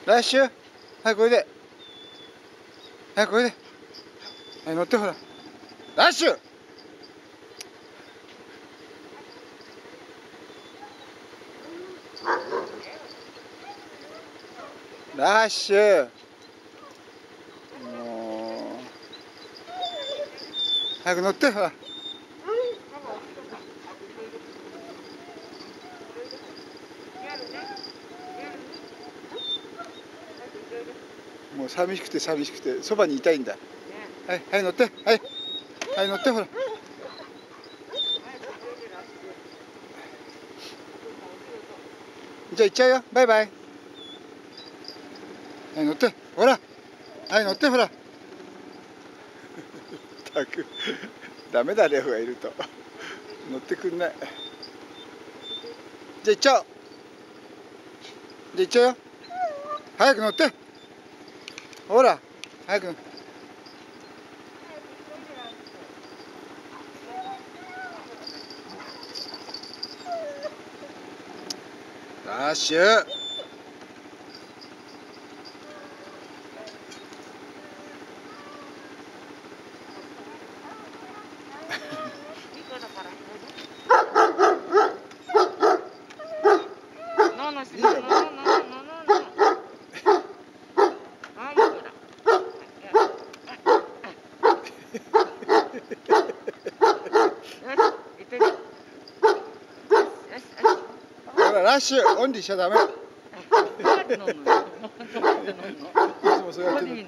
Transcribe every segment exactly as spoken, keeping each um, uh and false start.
ラッシュ、はいこれで、はいこれで、はい乗ってほら、ラッシュ。ラッシュ。もう早く乗ってほら。もう寂しくて寂しくてそばにいたいんだ。はいはい乗って、はいはい乗ってほら。じゃあ行っちゃうよ、バイバイ。はい乗ってほら、はい乗ってほら。たくダメだ、レオがいると乗ってくんない。じゃあ行っちゃおう。じゃあ行っちゃうよ、早く乗って、ほら早く。ラッシュ。ほらラッシュオンリーしちゃダメ。いつもそうやってる。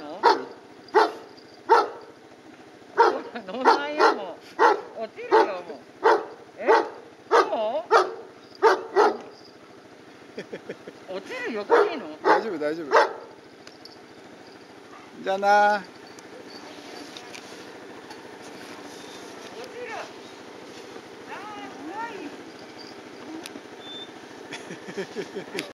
乗らないよ、もう。落ちるよ、もう。え？もう？落ちるよ、いいの？ 大丈夫、大丈夫。じゃあな。 落ちる。ああ、怖い。